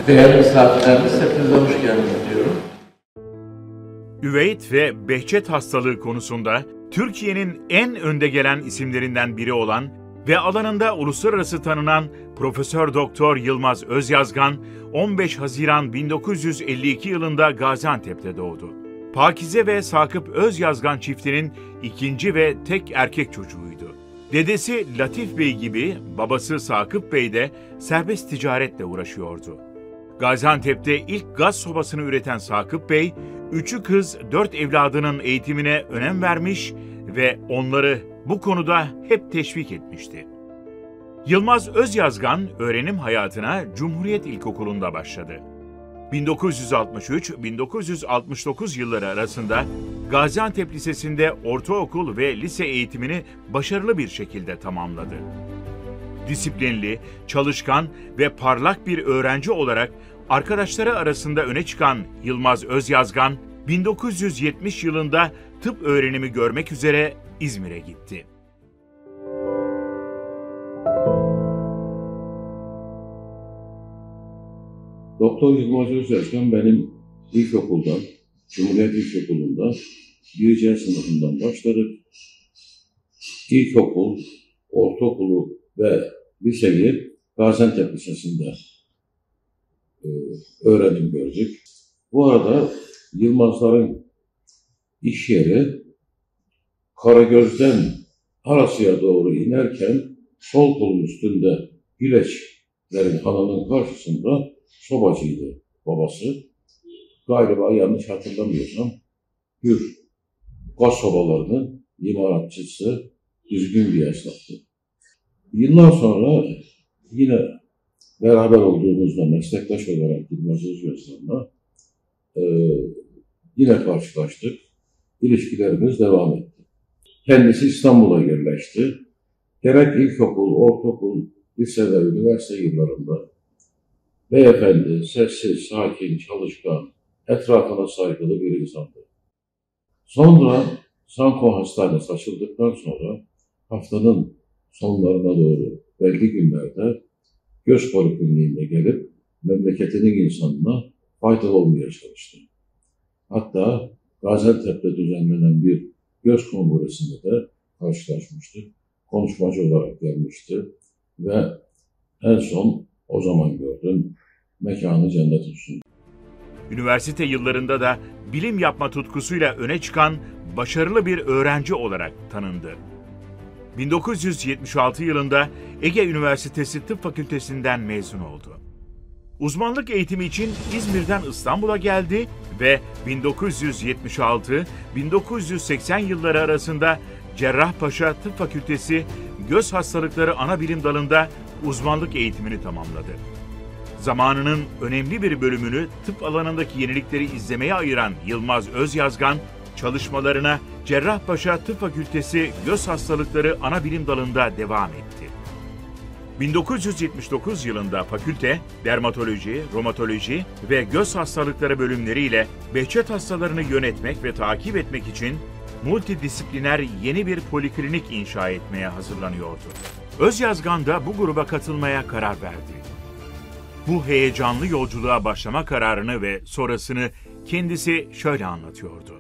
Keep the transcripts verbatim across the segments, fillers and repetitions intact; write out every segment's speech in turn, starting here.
Değerli misafirlerimiz, hepinize hoş geldiniz diyorum. Üveyd ve Behçet hastalığı konusunda Türkiye'nin en önde gelen isimlerinden biri olan ve alanında uluslararası tanınan Profesör Doktor Yılmaz Özyazgan, on beş Haziran bin dokuz yüz elli iki yılında Gaziantep'te doğdu. Pakize ve Sakıp Özyazgan çiftinin ikinci ve tek erkek çocuğuydu. Dedesi Latif Bey gibi babası Sakıp Bey de serbest ticaretle uğraşıyordu. Gaziantep'te ilk gaz sobasını üreten Sakıp Bey, üçü kız, dört evladının eğitimine önem vermiş ve onları bu konuda hep teşvik etmişti. Yılmaz Özyazgan öğrenim hayatına Cumhuriyet İlkokulu'nda başladı. bin dokuz yüz altmış üç bin dokuz yüz altmış dokuz yılları arasında Gaziantep Lisesi'nde ortaokul ve lise eğitimini başarılı bir şekilde tamamladı. Disiplinli, çalışkan ve parlak bir öğrenci olarak arkadaşları arasında öne çıkan Yılmaz Özyazgan, bin dokuz yüz yetmiş yılında tıp öğrenimi görmek üzere İzmir'e gitti. Doktor Yılmaz Özyazgan benim ilkokuldan, Cumhuriyet İlkokulu'nda birinci sınıfından başladık. İlkokul, ortaokulu ve liseyi Gaziantep Lisesi'nde e, öğrenim gördük. Bu arada Yılmazların iş yeri Karagöz'den Arasya'ya doğru inerken sol kolun üstünde Güleçlerin hanının karşısında sobacıydı babası. Galiba yanlış hatırlamıyorsam Gür gaz sobalarının imalatçısı, düzgün bir esnaftı. Yıllar sonra yine beraber olduğumuzda meslektaş olarak Yılmaz Özyazgan'la e, yine karşılaştık. İlişkilerimiz devam etti. Kendisi İstanbul'a yerleşti. Gerek ilkokul, ortaokul, lise ve üniversite yıllarında beyefendi, sessiz, sakin, çalışkan, etrafına saygılı bir insandı. Sonra Sanko Hastanesi açıldıktan sonra haftanın sonlarına doğru belli günlerde göz polikliniğine gelip memleketinin insanına faydalı olmaya çalıştı. Hatta Gaziantep'te düzenlenen bir göz kongresinde de karşılaşmıştık. Konuşmacı olarak gelmişti ve en son o zaman gördüm. Mekanı cennet olsun. Üniversite yıllarında da bilim yapma tutkusuyla öne çıkan başarılı bir öğrenci olarak tanındı. bin dokuz yüz yetmiş altı yılında Ege Üniversitesi Tıp Fakültesinden mezun oldu. Uzmanlık eğitimi için İzmir'den İstanbul'a geldi ve bin dokuz yüz yetmiş altı bin dokuz yüz seksen yılları arasında Cerrahpaşa Tıp Fakültesi Göz Hastalıkları Anabilim Dalı'nda uzmanlık eğitimini tamamladı. Zamanının önemli bir bölümünü tıp alanındaki yenilikleri izlemeye ayıran Yılmaz Özyazgan, çalışmalarına Cerrahpaşa Tıp Fakültesi Göz Hastalıkları Anabilim Dalı'nda devam etti. bin dokuz yüz yetmiş dokuz yılında fakülte, dermatoloji, romatoloji ve göz hastalıkları bölümleriyle Behçet hastalarını yönetmek ve takip etmek için multidisipliner yeni bir poliklinik inşa etmeye hazırlanıyordu. Özyazgan da bu gruba katılmaya karar verdi. Bu heyecanlı yolculuğa başlama kararını ve sonrasını kendisi şöyle anlatıyordu.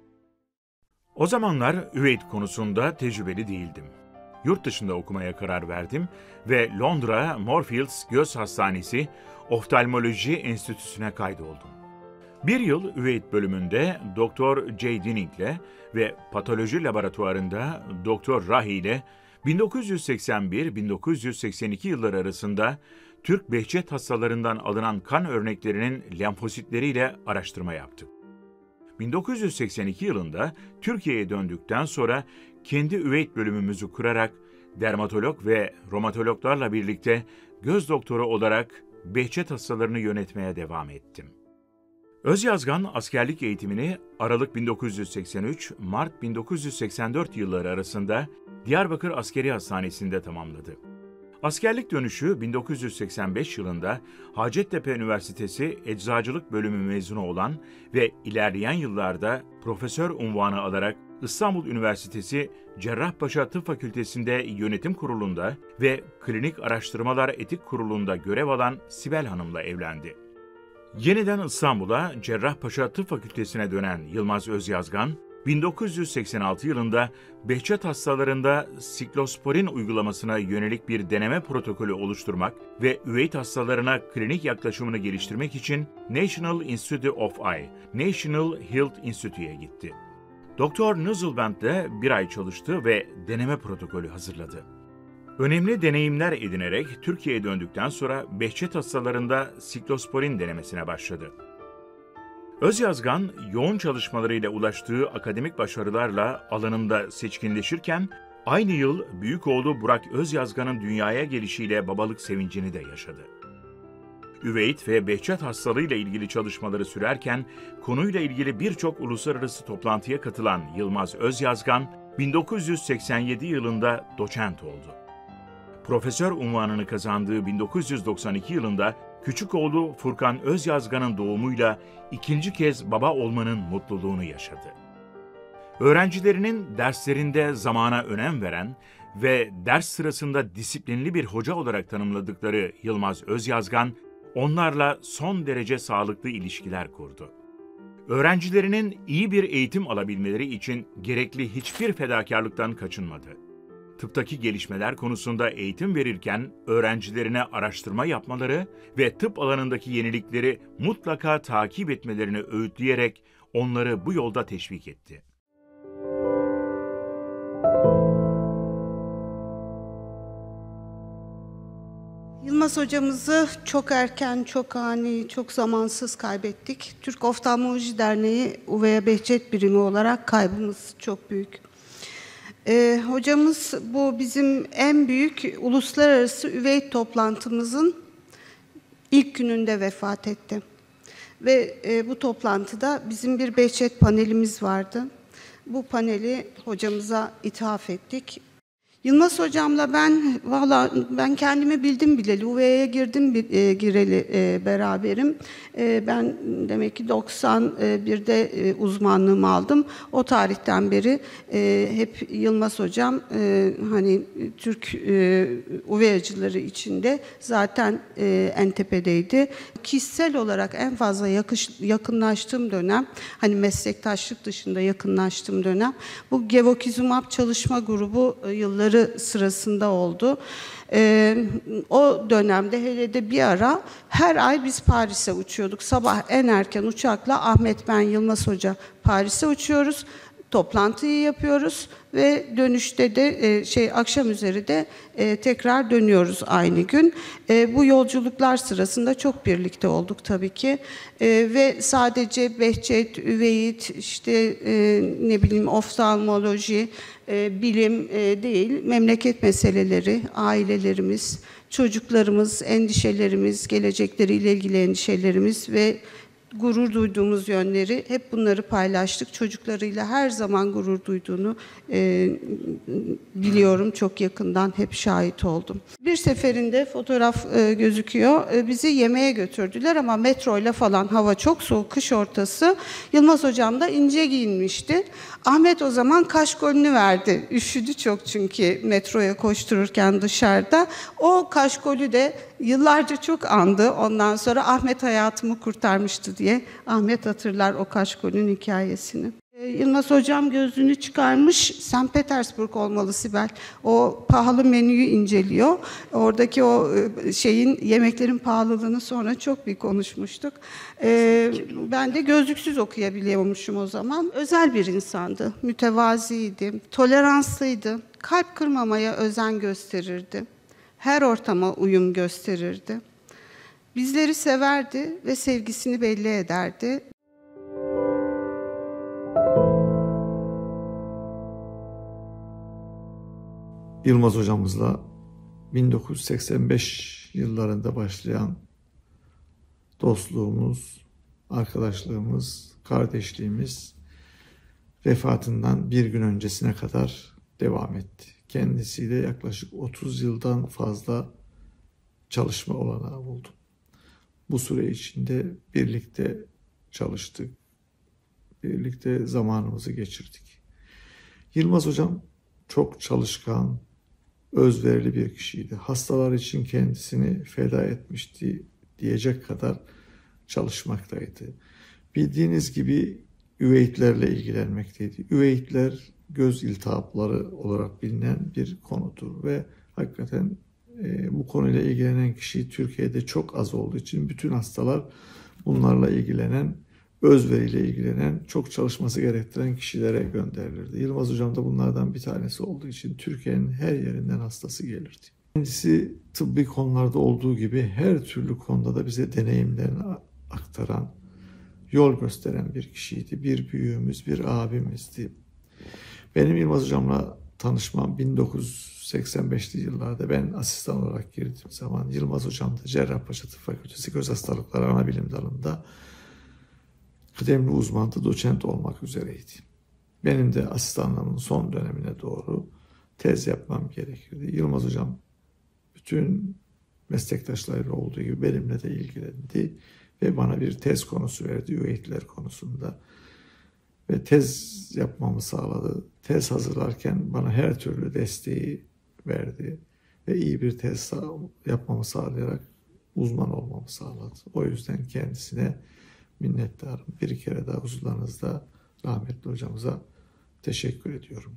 O zamanlar Üveyd konusunda tecrübeli değildim. Yurt dışında okumaya karar verdim ve Londra Moorfields Göz Hastanesi Oftalmoloji Enstitüsü'ne kaydoldum. Bir yıl Üveyd bölümünde Doktor J. Dinning'le ve patoloji laboratuvarında Doktor Rahi ile bin dokuz yüz seksen bir bin dokuz yüz seksen iki yılları arasında Türk Behçet hastalarından alınan kan örneklerinin lenfositleriyle araştırma yaptık. bin dokuz yüz seksen iki yılında Türkiye'ye döndükten sonra kendi Üveyd bölümümüzü kurarak dermatolog ve romatologlarla birlikte göz doktoru olarak Behçet hastalarını yönetmeye devam ettim. Özyazgan askerlik eğitimini Aralık bin dokuz yüz seksen üç, Mart bin dokuz yüz seksen dört yılları arasında Diyarbakır Askeri Hastanesi'nde tamamladı. Askerlik dönüşü bin dokuz yüz seksen beş yılında Hacettepe Üniversitesi Eczacılık Bölümü mezunu olan ve ilerleyen yıllarda profesör unvanı alarak İstanbul Üniversitesi Cerrahpaşa Tıp Fakültesi'nde Yönetim Kurulu'nda ve Klinik Araştırmalar Etik Kurulu'nda görev alan Sibel Hanım'la evlendi. Yeniden İstanbul'a Cerrahpaşa Tıp Fakültesine dönen Yılmaz Özyazgan, bin dokuz yüz seksen altı yılında Behçet hastalarında siklosporin uygulamasına yönelik bir deneme protokolü oluşturmak ve üveit hastalarına klinik yaklaşımını geliştirmek için National Institute of Eye, National Health Institute'ye gitti. Doktor Nuzelband'de bir ay çalıştı ve deneme protokolü hazırladı. Önemli deneyimler edinerek Türkiye'ye döndükten sonra Behçet hastalarında siklosporin denemesine başladı. Özyazgan, yoğun çalışmalarıyla ulaştığı akademik başarılarla alanında seçkinleşirken, aynı yıl büyük oğlu Burak Özyazgan'ın dünyaya gelişiyle babalık sevincini de yaşadı. Üveit ve Behçet hastalığıyla ilgili çalışmaları sürerken, konuyla ilgili birçok uluslararası toplantıya katılan Yılmaz Özyazgan, bin dokuz yüz seksen yedi yılında doçent oldu. Profesör unvanını kazandığı bin dokuz yüz doksan iki yılında küçük oğlu Furkan Özyazgan'ın doğumuyla ikinci kez baba olmanın mutluluğunu yaşadı. Öğrencilerinin derslerinde zamana önem veren ve ders sırasında disiplinli bir hoca olarak tanımladıkları Yılmaz Özyazgan, onlarla son derece sağlıklı ilişkiler kurdu. Öğrencilerinin iyi bir eğitim alabilmeleri için gerekli hiçbir fedakarlıktan kaçınmadı. Tıptaki gelişmeler konusunda eğitim verirken öğrencilerine araştırma yapmaları ve tıp alanındaki yenilikleri mutlaka takip etmelerini öğütleyerek onları bu yolda teşvik etti. Yılmaz hocamızı çok erken, çok ani, çok zamansız kaybettik. Türk Oftalmoloji Derneği Uvea Behçet Birimi olarak kaybımız çok büyük. Ee, hocamız bu bizim en büyük uluslararası üveit toplantımızın ilk gününde vefat etti. Ve e, bu toplantıda bizim bir Behçet panelimiz vardı. Bu paneli hocamıza ithaf ettik. Yılmaz hocamla ben valla ben kendimi bildim bileli, Uvea'ya girdim e, gireli e, beraberim. E, ben demek ki doksan birde e, uzmanlığımı aldım. O tarihten beri e, hep Yılmaz hocam e, hani Türk e, Uvea'cıları içinde zaten e, en tepedeydi. Kişisel olarak en fazla yakış, yakınlaştığım dönem, hani meslektaşlık dışında yakınlaştığım dönem bu Gevokizumab çalışma grubu e, yılları sırasında oldu. Ee, o dönemde hele de bir ara her ay biz Paris'e uçuyorduk. Sabah en erken uçakla Ahmet, ben, Yılmaz Hoca Paris'e uçuyoruz. Toplantıyı yapıyoruz ve dönüşte de e, şey akşam üzeri de e, tekrar dönüyoruz aynı gün. E, bu yolculuklar sırasında çok birlikte olduk tabii ki. E, ve sadece Behçet, üveit, işte e, ne bileyim oftalmoloji, e, bilim e, değil, memleket meseleleri, ailelerimiz, çocuklarımız, endişelerimiz, gelecekleriyle ilgili endişelerimiz ve gurur duyduğumuz yönleri, hep bunları paylaştık. Çocuklarıyla her zaman gurur duyduğunu e, biliyorum, çok yakından hep şahit oldum. Bir seferinde fotoğraf e, gözüküyor, e, bizi yemeğe götürdüler ama metroyla falan, hava çok soğuk, kış ortası. Yılmaz hocam da ince giyinmişti. Ahmet o zaman kaşkolünü verdi. Üşüdü çok çünkü metroya koştururken dışarıda. O kaşkolü de yıllarca çok andı. Ondan sonra Ahmet hayatımı kurtarmıştı diye. Ahmet hatırlar o kaşkolün hikayesini. Yılmaz hocam gözlüğünü çıkarmış, Sankt Petersburg olmalı Sibel. O pahalı menüyü inceliyor. Oradaki o şeyin, yemeklerin pahalılığını sonra çok bir konuşmuştuk. Ee, ben de gözlüksüz okuyabiliyormuşum o zaman. Özel bir insandı, mütevaziydi, toleranslıydı, kalp kırmamaya özen gösterirdi. Her ortama uyum gösterirdi. Bizleri severdi ve sevgisini belli ederdi. Yılmaz hocamızla bin dokuz yüz seksen beş yıllarında başlayan dostluğumuz, arkadaşlığımız, kardeşliğimiz vefatından bir gün öncesine kadar devam etti. Kendisiyle yaklaşık otuz yıldan fazla çalışma olanağı buldum. Bu süre içinde birlikte çalıştık, birlikte zamanımızı geçirdik. Yılmaz hocam çok çalışkan, özverili bir kişiydi. Hastalar için kendisini feda etmişti diyecek kadar çalışmaktaydı. Bildiğiniz gibi üveyitlerle ilgilenmekteydi. Üveyitler göz iltihapları olarak bilinen bir konudur ve hakikaten e, bu konuyla ilgilenen kişi Türkiye'de çok az olduğu için bütün hastalar bunlarla ilgilenen, özveriyle ilgilenen, çok çalışması gerektiren kişilere gönderilirdi. Yılmaz Hocam da bunlardan bir tanesi olduğu için Türkiye'nin her yerinden hastası gelirdi. Kendisi tıbbi konularda olduğu gibi her türlü konuda da bize deneyimlerini aktaran, yol gösteren bir kişiydi. Bir büyüğümüz, bir abimizdi. Benim Yılmaz Hocam'la tanışmam bin dokuz yüz seksen beşli yıllarda, ben asistan olarak girdiğim zaman Yılmaz Hocam da Cerrahpaşa Tıp Fakültesi Göz Hastalıkları Anabilim Dalı'nda kıdemli uzmandı, doçent olmak üzereydi. Benim de asistanlığımın son dönemine doğru tez yapmam gerekirdi. Yılmaz Hocam bütün meslektaşlarıyla olduğu gibi benimle de ilgilendi ve bana bir tez konusu verdi üveyitler konusunda. Ve tez yapmamı sağladı. Tez hazırlarken bana her türlü desteği verdi ve iyi bir tez yapmamı sağlayarak uzman olmamı sağladı. O yüzden kendisine minnettarım. Bir kere daha huzurlarınızda rahmetli hocamıza teşekkür ediyorum.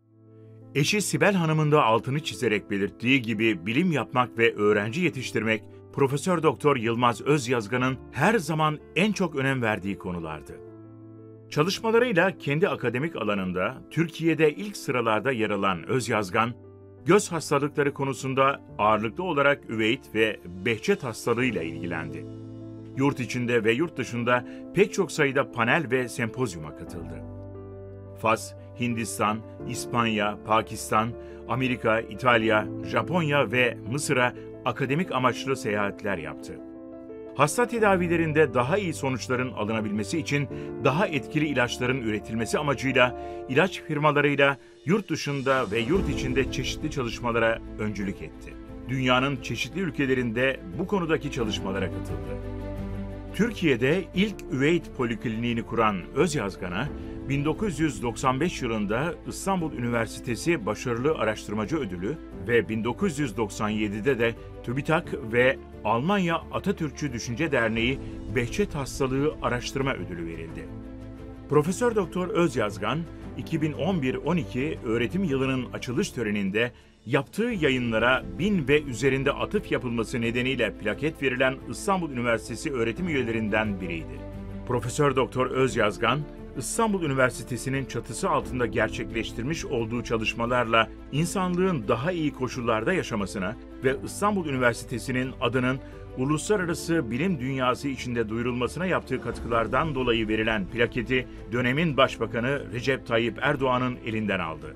Eşi Sibel Hanım'ın da altını çizerek belirttiği gibi bilim yapmak ve öğrenci yetiştirmek Profesör Doktor Yılmaz Özyazgan'ın her zaman en çok önem verdiği konulardı. Çalışmalarıyla kendi akademik alanında Türkiye'de ilk sıralarda yer alan Özyazgan, göz hastalıkları konusunda ağırlıklı olarak üveit ve behçet hastalığıyla ilgilendi. Yurt içinde ve yurt dışında pek çok sayıda panel ve sempozyuma katıldı. Fas, Hindistan, İspanya, Pakistan, Amerika, İtalya, Japonya ve Mısır'a akademik amaçlı seyahatler yaptı. Hasta tedavilerinde daha iyi sonuçların alınabilmesi için daha etkili ilaçların üretilmesi amacıyla ilaç firmalarıyla yurt dışında ve yurt içinde çeşitli çalışmalara öncülük etti. Dünyanın çeşitli ülkelerinde bu konudaki çalışmalara katıldı. Türkiye'de ilk üveit polikliniğini kuran Özyazgan'a bin dokuz yüz doksan beş yılında İstanbul Üniversitesi Başarılı Araştırmacı Ödülü ve bin dokuz yüz doksan yedide de TÜBİTAK ve Almanya Atatürkçü Düşünce Derneği Behçet Hastalığı Araştırma Ödülü verildi. Profesör Doktor Özyazgan, iki bin on bir on iki öğretim yılının açılış töreninde yaptığı yayınlara bin ve üzerinde atıf yapılması nedeniyle plaket verilen İstanbul Üniversitesi öğretim üyelerinden biriydi. Profesör Doktor Özyazgan, İstanbul Üniversitesi'nin çatısı altında gerçekleştirmiş olduğu çalışmalarla insanlığın daha iyi koşullarda yaşamasına ve İstanbul Üniversitesi'nin adının uluslararası bilim dünyası içinde duyurulmasına yaptığı katkılardan dolayı verilen plaketi dönemin Başbakanı Recep Tayyip Erdoğan'ın elinden aldı.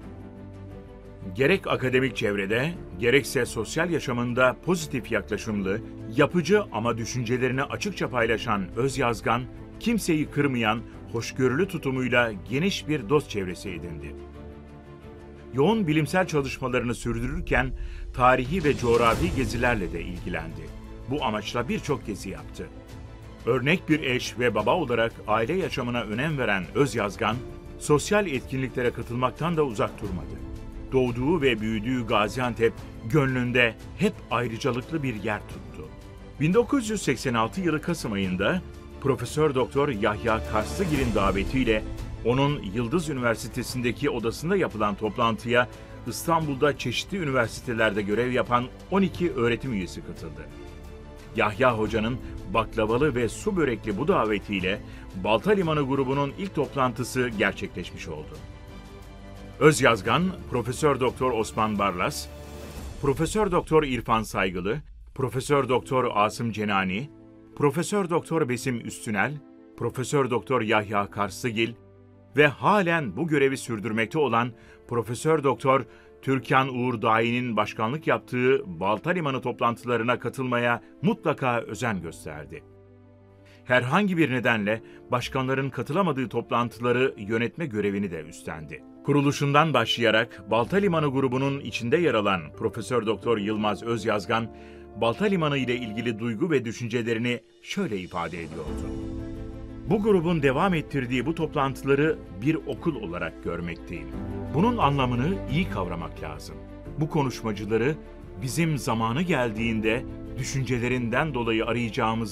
Gerek akademik çevrede, gerekse sosyal yaşamında pozitif yaklaşımlı, yapıcı ama düşüncelerini açıkça paylaşan Özyazgan, kimseyi kırmayan, hoşgörülü tutumuyla geniş bir dost çevresi edindi. Yoğun bilimsel çalışmalarını sürdürürken tarihi ve coğrafi gezilerle de ilgilendi. Bu amaçla birçok gezi yaptı. Örnek bir eş ve baba olarak aile yaşamına önem veren Özyazgan, sosyal etkinliklere katılmaktan da uzak durmadı. Doğduğu ve büyüdüğü Gaziantep, gönlünde hep ayrıcalıklı bir yer tuttu. bin dokuz yüz seksen altı yılı Kasım ayında Profesör Doktor Yahya Karslıgil'in davetiyle onun Yıldız Üniversitesi'ndeki odasında yapılan toplantıya İstanbul'da çeşitli üniversitelerde görev yapan on iki öğretim üyesi katıldı. Yahya Hoca'nın baklavalı ve su börekli bu davetiyle Balta Limanı grubunun ilk toplantısı gerçekleşmiş oldu. Özyazgan, Profesör Doktor Osman Barlas, Profesör Doktor İrfan Saygılı, Profesör Doktor Asım Cenani, Profesör Doktor Besim Üstünel, Profesör Doktor Yahya Karslıgil ve halen bu görevi sürdürmekte olan Profesör Doktor Türkan Uğur Dahi'nin başkanlık yaptığı Balta Limanı toplantılarına katılmaya mutlaka özen gösterdi. Herhangi bir nedenle başkanların katılamadığı toplantıları yönetme görevini de üstlendi. Kuruluşundan başlayarak Balta Limanı grubunun içinde yer alan Profesör Doktor Yılmaz Özyazgan, Balta Limanı ile ilgili duygu ve düşüncelerini şöyle ifade ediyordu. Bu grubun devam ettirdiği bu toplantıları bir okul olarak görmekteyim. Bunun anlamını iyi kavramak lazım. Bu konuşmacıları bizim zamanı geldiğinde düşüncelerinden dolayı arayacağımızı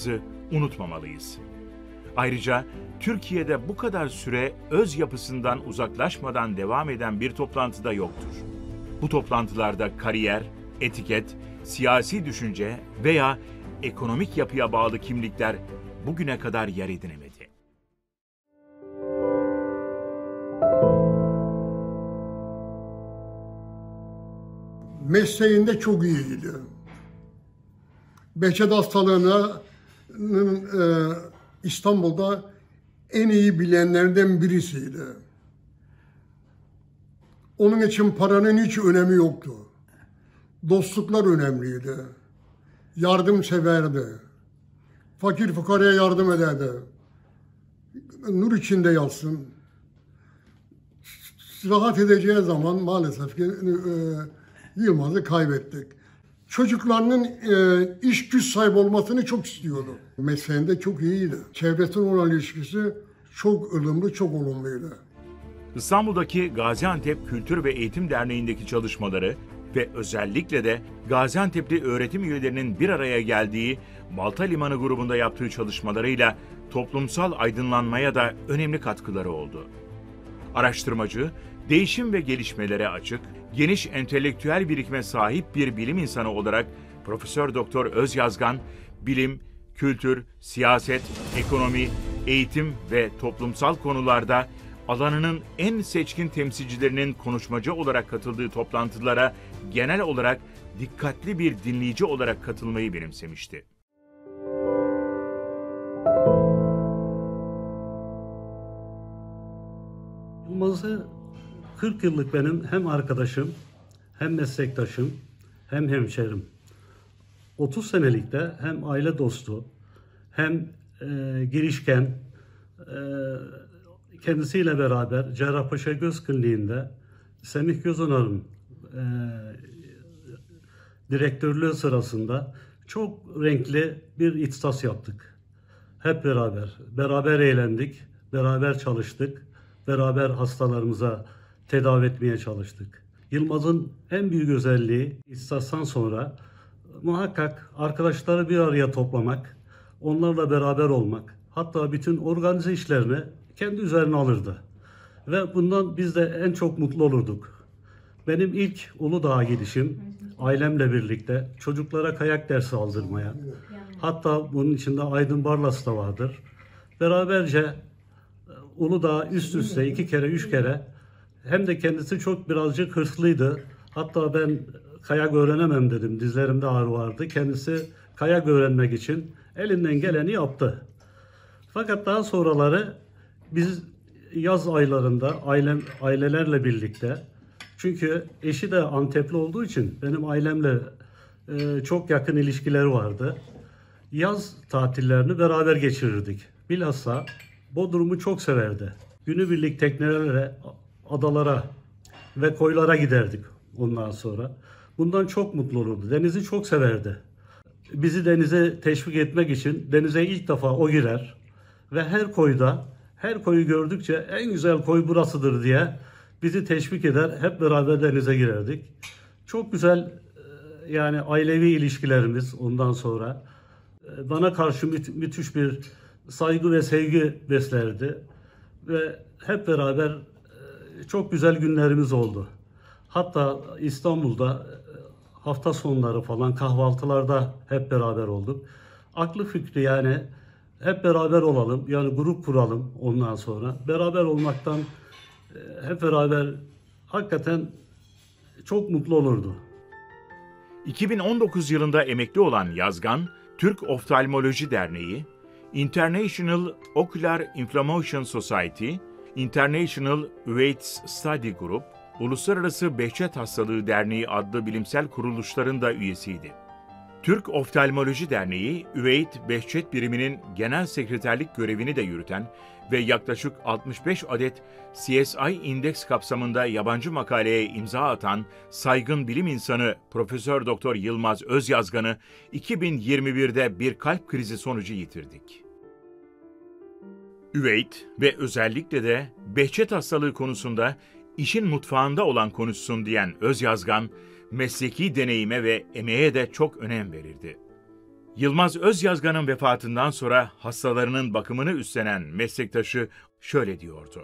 unutmamalıyız. Ayrıca Türkiye'de bu kadar süre öz yapısından uzaklaşmadan devam eden bir toplantı da yoktur. Bu toplantılarda kariyer, etiket, siyasi düşünce veya ekonomik yapıya bağlı kimlikler bugüne kadar yer edinemedi. Mesleğinde çok iyiydi. Behçet hastalığının e, İstanbul'da en iyi bilenlerden birisiydi. Onun için paranın hiç önemi yoktu. Dostluklar önemliydi. Yardımseverdi. Fakir fukaraya yardım ederdi. Nur içinde yatsın. Rahat edeceği zaman maalesef ki e, Yılmaz'ı kaybettik. Çocuklarının e, iş güç sahibi olmasını çok istiyordu. Mesleğinde çok iyiydi. Çevresine olan ilişkisi çok ılımlı, çok olumluydu. İstanbul'daki Gaziantep Kültür ve Eğitim Derneği'ndeki çalışmaları ve özellikle de Gaziantep'li öğretim üyelerinin bir araya geldiği Balta Limanı grubunda yaptığı çalışmalarıyla toplumsal aydınlanmaya da önemli katkıları oldu. Araştırmacı, değişim ve gelişmelere açık, geniş entelektüel birikime sahip bir bilim insanı olarak Profesör Doktor Özyazgan, bilim, kültür, siyaset, ekonomi, eğitim ve toplumsal konularda alanının en seçkin temsilcilerinin konuşmacı olarak katıldığı toplantılara genel olarak dikkatli bir dinleyici olarak katılmayı benimsemişti. Yılmaz'ı kırk yıllık benim hem arkadaşım, hem meslektaşım, hem hemşerim. otuz senelik de hem aile dostu, hem e, girişken, e, kendisiyle beraber Cerrahpaşa Göz Kliniği'nde Semih Gözonar'ın e, direktörlüğü sırasında çok renkli bir ihtisas yaptık. Hep beraber, beraber eğlendik, beraber çalıştık, beraber hastalarımıza tedavi etmeye çalıştık. Yılmaz'ın en büyük özelliği ihtisastan sonra muhakkak arkadaşları bir araya toplamak, onlarla beraber olmak, hatta bütün organize işlerini kendi üzerine alırdı. Ve bundan biz de en çok mutlu olurduk. Benim ilk Uludağ'a gidişim ailemle birlikte çocuklara kayak dersi aldırmaya, hatta bunun içinde Aydın Barlas da vardır. Beraberce Uludağ'a üst üste iki kere, üç kere, hem de kendisi çok birazcık hırslıydı. Hatta ben kayak öğrenemem dedim, dizlerimde ağrı vardı. Kendisi kayak öğrenmek için elinden geleni yaptı. Fakat daha sonraları biz yaz aylarında ailem, ailelerle birlikte, çünkü eşi de Antepli olduğu için benim ailemle e, çok yakın ilişkileri vardı. Yaz tatillerini beraber geçirirdik. Bilhassa Bodrum'u çok severdi. Günübirlik teknelerle adalara ve koylara giderdik ondan sonra. Bundan çok mutlu olurdu. Denizi çok severdi. Bizi denize teşvik etmek için denize ilk defa o girer ve her koyda, her koyu gördükçe en güzel koy burasıdır diye bizi teşvik eder. Hep beraber denize girerdik. Çok güzel yani ailevi ilişkilerimiz ondan sonra. Bana karşı mü- müthiş bir saygı ve sevgi beslerdi. Ve hep beraber çok güzel günlerimiz oldu. Hatta İstanbul'da hafta sonları falan kahvaltılarda hep beraber olduk. Aklı fikri yani hep beraber olalım, yani grup kuralım ondan sonra. Beraber olmaktan hep beraber hakikaten çok mutlu olurdu. iki bin on dokuz yılında emekli olan Yazgan, Türk Oftalmoloji Derneği, International Ocular Inflammation Society, International Uveitis Study Group, Uluslararası Behçet Hastalığı Derneği adlı bilimsel kuruluşların da üyesiydi. Türk Oftalmoloji Derneği, Üveit Behçet Biriminin genel sekreterlik görevini de yürüten ve yaklaşık altmış beş adet C S I indeks kapsamında yabancı makaleye imza atan saygın bilim insanı Profesör Doktor Yılmaz Özyazgan'ı iki bin yirmi birde bir kalp krizi sonucu yitirdik. Üveit ve özellikle de Behçet hastalığı konusunda işin mutfağında olan konuşsun diyen Özyazgan, mesleki deneyime ve emeğe de çok önem verirdi. Yılmaz Özyazgan'ın vefatından sonra hastalarının bakımını üstlenen meslektaşı şöyle diyordu.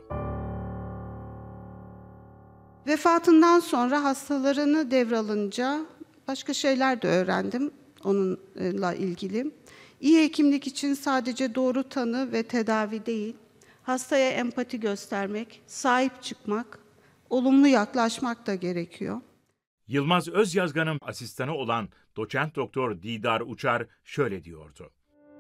Vefatından sonra hastalarını devralınca başka şeyler de öğrendim onunla ilgili. İyi hekimlik için sadece doğru tanı ve tedavi değil, hastaya empati göstermek, sahip çıkmak, olumlu yaklaşmak da gerekiyor. Yılmaz Özyazgan'ın asistanı olan doçent doktor Didar Uçar şöyle diyordu.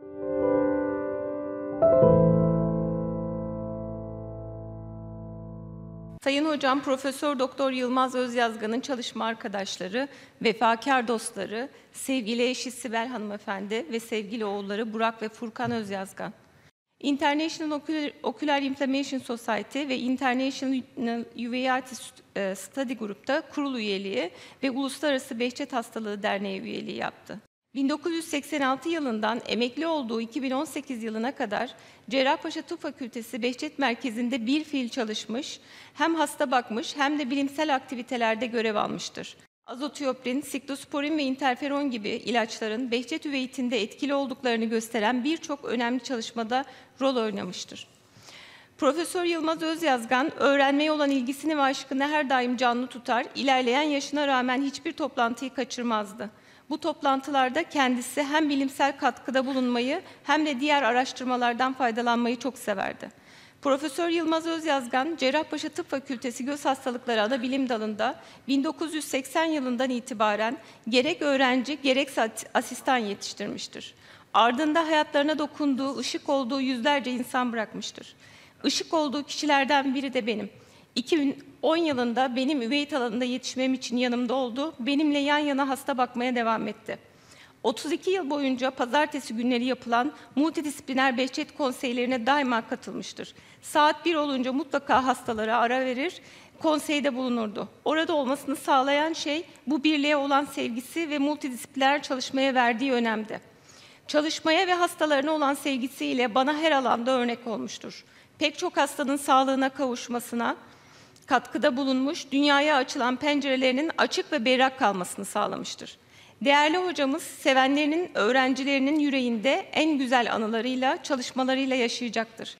Sayın Hocam, Profesör Doktor Yılmaz Özyazgan'ın çalışma arkadaşları, vefakar dostları, sevgili eşi Sibel Hanımefendi ve sevgili oğulları Burak ve Furkan Özyazgan. International Ocular Inflammation Society ve International Uveitis Study Group'ta kurul üyeliği ve Uluslararası Behçet Hastalığı Derneği üyeliği yaptı. bin dokuz yüz seksen altı yılından emekli olduğu iki bin on sekiz yılına kadar Cerrahpaşa Tıp Fakültesi Behçet Merkezi'nde bir fiil çalışmış, hem hasta bakmış hem de bilimsel aktivitelerde görev almıştır. Azotiyoprin, siklosporin ve interferon gibi ilaçların Behçet üveyitinde etkili olduklarını gösteren birçok önemli çalışmada rol oynamıştır. Profesör Yılmaz Özyazgan, öğrenmeye olan ilgisini ve aşkını her daim canlı tutar, ilerleyen yaşına rağmen hiçbir toplantıyı kaçırmazdı. Bu toplantılarda kendisi hem bilimsel katkıda bulunmayı hem de diğer araştırmalardan faydalanmayı çok severdi. Profesör Yılmaz Özyazgan, Cerrahpaşa Tıp Fakültesi Göz Hastalıkları Anabilim Dalı'nda bin dokuz yüz seksen yılından itibaren gerek öğrenci gerekse asistan yetiştirmiştir. Ardında hayatlarına dokunduğu, ışık olduğu yüzlerce insan bırakmıştır. Işık olduğu kişilerden biri de benim. iki bin on yılında benim üveyit alanında yetişmem için yanımda oldu, benimle yan yana hasta bakmaya devam etti. otuz iki yıl boyunca pazartesi günleri yapılan multidisipliner Behçet konseylerine daima katılmıştır. Saat bir olunca mutlaka hastalara ara verir, konseyde bulunurdu. Orada olmasını sağlayan şey bu birliğe olan sevgisi ve multidisipliner çalışmaya verdiği önemdi. Çalışmaya ve hastalarına olan sevgisiyle bana her alanda örnek olmuştur. Pek çok hastanın sağlığına kavuşmasına katkıda bulunmuş, dünyaya açılan pencerelerinin açık ve berrak kalmasını sağlamıştır. Değerli hocamız, sevenlerinin, öğrencilerinin yüreğinde en güzel anılarıyla, çalışmalarıyla yaşayacaktır.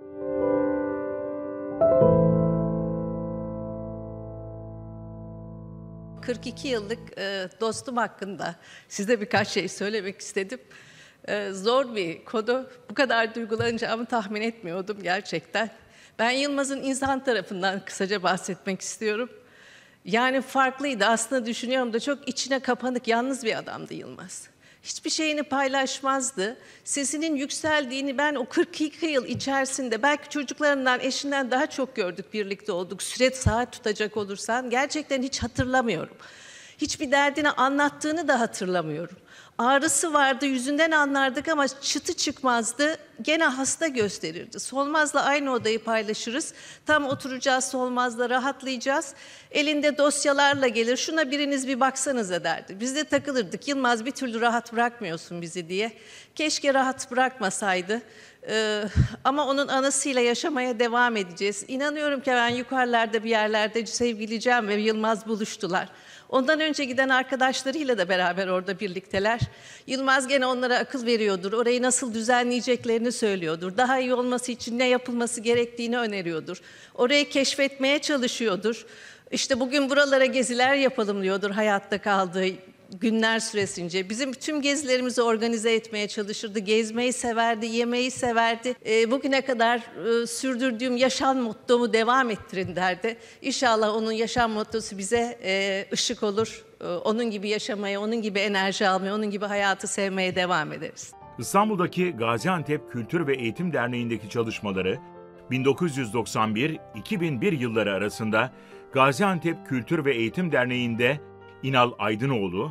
kırk iki yıllık e, dostum hakkında size birkaç şey söylemek istedim. E, zor bir konu. Bu kadar duygulanacağımı tahmin etmiyordum gerçekten. Ben Yılmaz'ın insan tarafından kısaca bahsetmek istiyorum. Yani farklıydı. Aslında düşünüyorum da çok içine kapanık, yalnız bir adamdı Yılmaz. Hiçbir şeyini paylaşmazdı. Sesinin yükseldiğini ben o kırk iki yıl içerisinde belki çocuklarından, eşinden daha çok gördük, birlikte olduk. Süre saat tutacak olursan gerçekten hiç hatırlamıyorum. Hiçbir derdini anlattığını da hatırlamıyorum. Ağrısı vardı, yüzünden anlardık ama çıtı çıkmazdı. Gene hasta gösterirdi. Solmaz'la aynı odayı paylaşırız. Tam oturacağız Solmaz'la, rahatlayacağız. Elinde dosyalarla gelir. Şuna biriniz bir baksanıza derdi. Biz de takılırdık. Yılmaz bir türlü rahat bırakmıyorsun bizi diye. Keşke rahat bırakmasaydı. Ee, ama onun anısıyla yaşamaya devam edeceğiz. İnanıyorum ki ben yukarılarda bir yerlerde sevgili Cem ve Yılmaz buluştular. Ondan önce giden arkadaşlarıyla da beraber orada birlikteler. Yılmaz gene onlara akıl veriyordur. Orayı nasıl düzenleyeceklerini söylüyordur. Daha iyi olması için ne yapılması gerektiğini öneriyordur. Orayı keşfetmeye çalışıyordur. İşte bugün buralara geziler yapalım diyordur hayatta kaldığı günler süresince. Bizim tüm gezilerimizi organize etmeye çalışırdı. Gezmeyi severdi, yemeği severdi. E, bugüne kadar e, sürdürdüğüm yaşam mottomu devam ettirin derdi. İnşallah onun yaşam mottosu bize e, ışık olur. E, onun gibi yaşamaya, onun gibi enerji almaya, onun gibi hayatı sevmeye devam ederiz. İstanbul'daki Gaziantep Kültür ve Eğitim Derneği'ndeki çalışmaları bin dokuz yüz doksan bir iki bin bir yılları arasında Gaziantep Kültür ve Eğitim Derneği'nde İnal Aydınoğlu,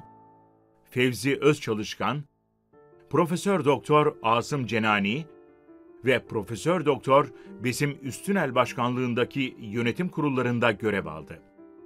Fevzi Özçalışkan, Profesör Doktor Asım Cenani ve Profesör Doktor Besim Üstünel başkanlığındaki yönetim kurullarında görev aldı.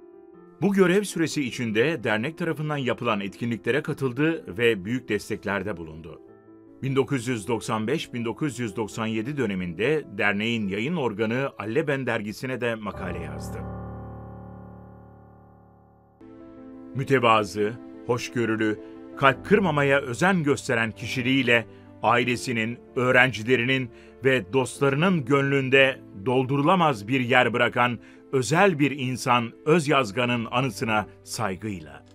Bu görev süresi içinde dernek tarafından yapılan etkinliklere katıldı ve büyük desteklerde bulundu. bin dokuz yüz doksan beş bin dokuz yüz doksan yedi döneminde derneğin yayın organı Alleben dergisine de makale yazdı. Mütevazı, hoşgörülü, kalp kırmamaya özen gösteren kişiliğiyle ailesinin, öğrencilerinin ve dostlarının gönlünde doldurulamaz bir yer bırakan özel bir insan Özyazgan'ın anısına saygıyla.